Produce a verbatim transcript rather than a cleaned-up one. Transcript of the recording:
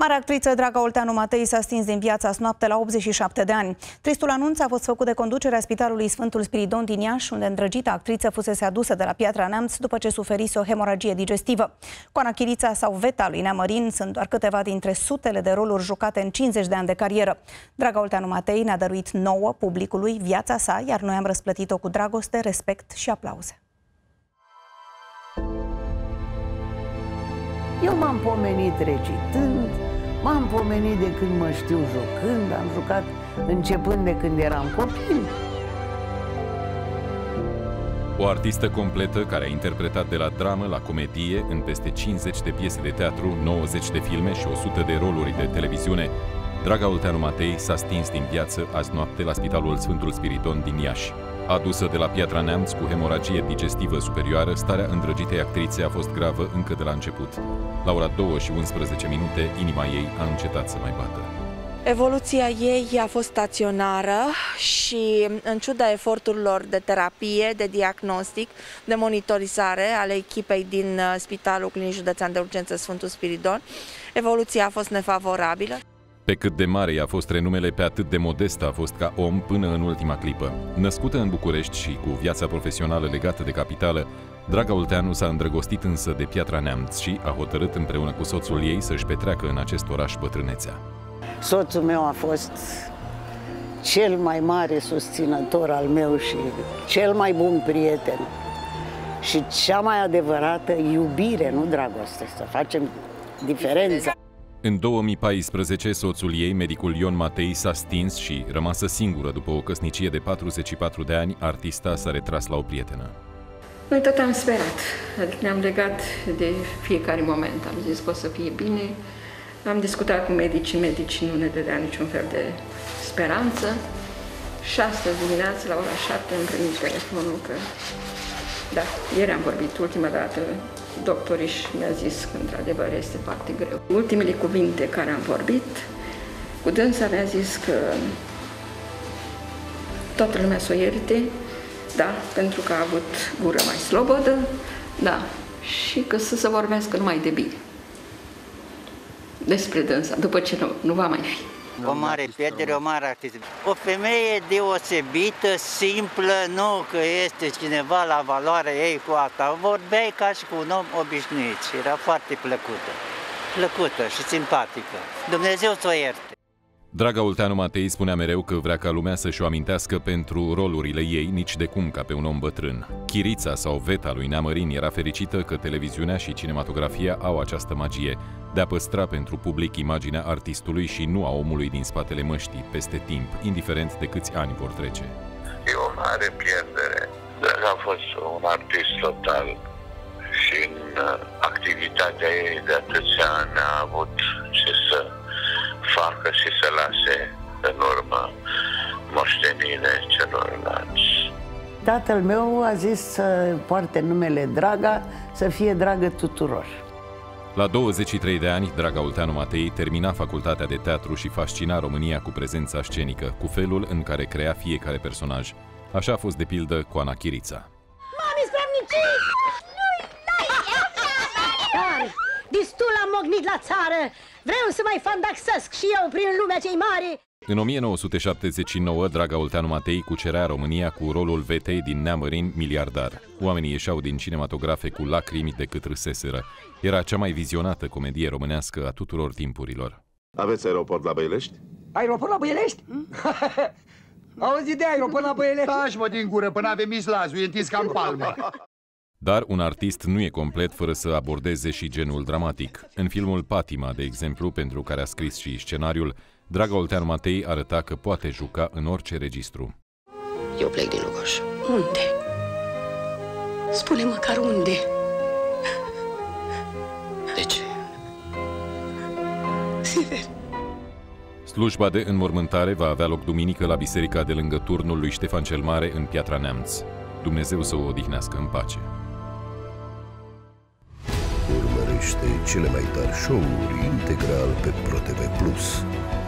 Marea actriță Draga Olteanu Matei s-a stins din viața azi noapte la optzeci și șapte de ani. Tristul anunț a fost făcut de conducerea Spitalului Sfântul Spiridon din Iași, unde îndrăgita actriță fusese adusă de la Piatra Neamț după ce suferise o hemoragie digestivă. Coana Chirița sau Veta lui Neamărin sunt doar câteva dintre sutele de roluri jucate în cincizeci de ani de carieră. Draga Olteanu Matei ne-a dăruit nouă publicului viața sa, iar noi am răsplătit-o cu dragoste, respect și aplauze. Eu m-am pomenit recitând, m-am pomenit de când mă știu jucând, am jucat începând de când eram copil. O artistă completă care a interpretat de la dramă la comedie în peste cincizeci de piese de teatru, nouăzeci de filme și o sută de roluri de televiziune, Draga Olteanu Matei s-a stins din viață azi noapte la Spitalul Sfântul Spiridon din Iași. Adusă de la Piatra Neamț cu hemoragie digestivă superioară, starea îndrăgitei actrițe a fost gravă încă de la început. La ora două și unsprezece minute, inima ei a încetat să mai bată. Evoluția ei a fost staționară și, în ciuda eforturilor de terapie, de diagnostic, de monitorizare ale echipei din Spitalul Clinic Județean de Urgență Sfântul Spiridon, evoluția a fost nefavorabilă. Pe cât de mare i-a fost renumele, pe atât de modestă a fost ca om până în ultima clipă. Născută în București și cu viața profesională legată de capitală, Draga Olteanu s-a îndrăgostit însă de Piatra Neamț și a hotărât împreună cu soțul ei să-și petreacă în acest oraș bătrânețea. Soțul meu a fost cel mai mare susținător al meu și cel mai bun prieten. Și cea mai adevărată iubire, nu dragoste, să facem diferența. În două mii paisprezece, soțul ei, medicul Ion Matei, s-a stins și, rămasă singură după o căsnicie de patruzeci și patru de ani, artista s-a retras la o prietenă. Noi tot am sperat, adică ne-am legat de fiecare moment, am zis că o să fie bine. Am discutat cu medicii, medicii nu ne dădea niciun fel de speranță. Și astăzi dimineață, la ora șapte, am primit telefonul că, da, ieri am vorbit ultima dată. Doctorii mi-a zis că, într-adevăr, este foarte greu. Ultimele cuvinte care am vorbit, cu dânsa mi-a zis că toată lumea s-o ierte, da, pentru că a avut gură mai slobodă, da, și că să se vorbească numai de bine despre dânsa, după ce nu, nu va mai fi. O mare prietene, o mare artistă. O femeie deosebită, simplă, nu că este cineva la valoarea ei cu asta. Vorbeai ca și cu un om obișnuit și era foarte plăcută. Plăcută și simpatică. Dumnezeu să o ierte. Draga Olteanu Matei spunea mereu că vrea ca lumea să-și o amintească pentru rolurile ei, nici de cum ca pe un om bătrân. Chirița sau Veta lui Neamărin era fericită că televiziunea și cinematografia au această magie de a păstra pentru public imaginea artistului și nu a omului din spatele măștii, peste timp, indiferent de câți ani vor trece. E o mare pierdere. Draga a fost un artist total și în activitatea ei de atâția ani a avut ce să facă și să lase în urmă moștenire celorlalți. Tatăl meu a zis să poarte numele Draga, să fie dragă tuturor. La douăzeci și trei de ani, Draga Olteanu Matei termina facultatea de teatru și fascina România cu prezența scenică, cu felul în care crea fiecare personaj. Așa a fost de pildă Coana Chirița. Mami, zdravnicii! Dar, destul am mognit la țară! Vreau să mai fandaxesc și eu prin lumea cei mari! În o mie nouă sute șaptezeci și nouă, Draga Olteanu Matei cucerea România cu rolul Vetei din Neamărin, miliardar. Oamenii ieșeau din cinematografe cu lacrimi de cât râseseră. Era cea mai vizionată comedie românească a tuturor timpurilor. Aveți aeroport la Băilești? Aeroport la Băilești? Auzi de aeroport la Băilești? Taci mă din gură, până avem Islazul, e întins ca în palmă. Dar un artist nu e complet fără să abordeze și genul dramatic. În filmul Patima, de exemplu, pentru care a scris și scenariul, Draga Olteanu Matei arăta că poate juca în orice registru. Eu plec din Lugoj. Unde? Spune măcar unde. De ce? Sigur. Slujba de înmormântare va avea loc duminică la biserica de lângă turnul lui Ștefan cel Mare în Piatra Neamț. Dumnezeu să o odihnească în pace. Urmărește cele mai tari show-uri integral pe ProTV Plus.